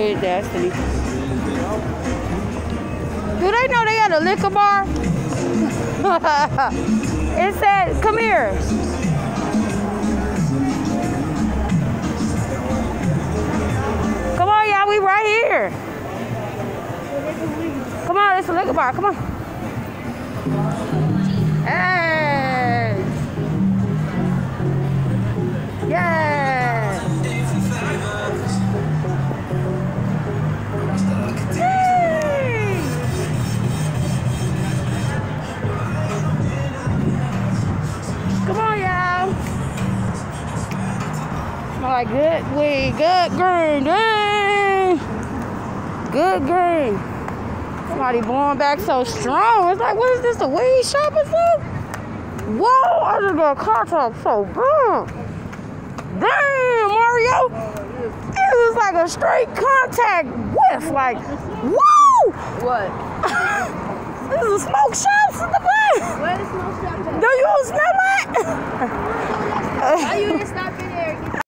His destiny. Do they know they got a liquor bar? It said, come here. Come on, y'all, we right here. Come on, it's a liquor bar, come on. Hey. Yeah. Hey. Come on, y'all. Smell like good weed, good green, dang. Good green. Somebody blowing back so strong. It's like, what is this, a weed shop or something? Whoa, I just got a car top so bad. Damn, Mario. It was like a straight contact whiff. Like, whoa. What? This is a smoke shop in the back. Where is smoke shop at? Do you smell it? Why you didn't